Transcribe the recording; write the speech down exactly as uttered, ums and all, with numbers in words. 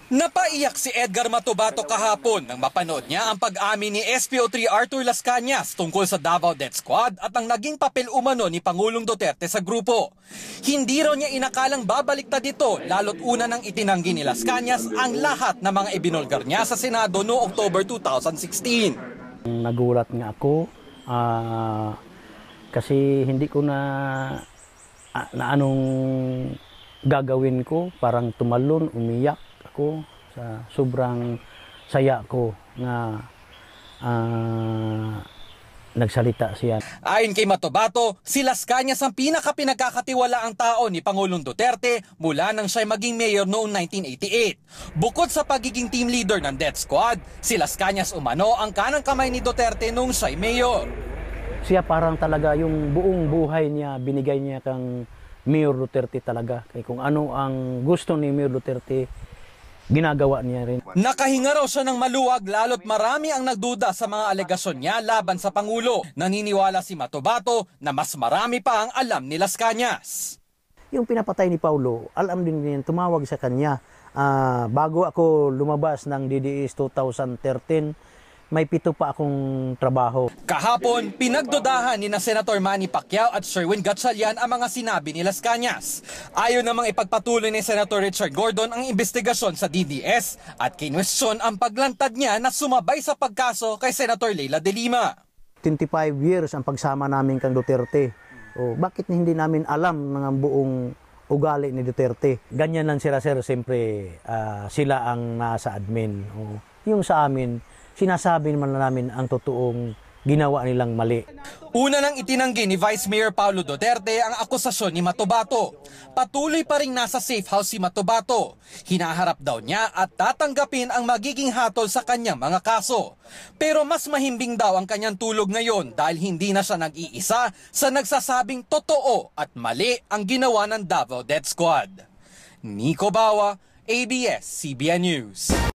Napaiyak si Edgar Matubato kahapon nang mapanood niya ang pag-amin ni S P O three Arthur Las Cañas tungkol sa Davao Death Squad at ang naging papel umano ni Pangulong Duterte sa grupo. Hindi raw niya inakalang babaliktad ito lalo't una nang itinanggi ni Las Cañas ang lahat ng mga ibinulgar niya sa Senado noong October two thousand sixteen. Nagulat nga ako uh, kasi hindi ko na, uh, na anong gagawin ko, parang tumalon, umiyak ako sa sobrang saya ko na uh, nagsalita siya. Ayon kay Matubato, si Las Cañas ang pinaka-pinagkakatiwalaang tao ni Pangulong Duterte mula nang siya maging mayor noong nineteen eighty-eight. Bukod sa pagiging team leader ng Death Squad, si Las Cañas umano ang kanang kamay ni Duterte noong siya'y mayor. Siya parang talaga yung buong buhay niya, binigay niya kang Mayor Duterte talaga. Kaya kung ano ang gusto ni Mayor Duterte, ginagawa niya rin. Nakahinga raw siya ng maluwag lalo't marami ang nagduda sa mga alegasyon niya laban sa Pangulo. Naniniwala si Matubato na mas marami pa ang alam ni Las Cañas. Yung pinapatay ni Paulo, alam din niya, tumawag sa kanya. Uh, bago ako lumabas ng D D S two thousand thirteen, may pito pa akong trabaho. Kahapon, pinagdudahan ni na Senator Manny Pacquiao at Sherwin Gatchalian ang mga sinabi ni Las Cañas. Ayaw namang ipagpatuloy ni Senator Richard Gordon ang investigasyon sa D D S at kinwestiyon ang paglantad niya na sumabay sa pagkaso kay Senator Leila de Lima. twenty-five years ang pagsama namin kang Duterte. O, bakit hindi namin alam ng buong ugali ni Duterte? Ganyan lang sila, sir. Siyempre, uh, sila ang nasa admin. O, yung sa amin, sinasabi naman namin ang totoong ginawa nilang mali. Una nang itinanggi ni Vice Mayor Paulo Duterte ang akusasyon ni Matubato. Patuloy pa ring nasa safe house si Matubato. Hinaharap daw niya at tatanggapin ang magiging hatol sa kanyang mga kaso. Pero mas mahimbing daw ang kanyang tulog ngayon dahil hindi na siya nag-iisa sa nagsasabing totoo at mali ang ginawa ng Davao Death Squad. Nico Bawa, A B S C B N News.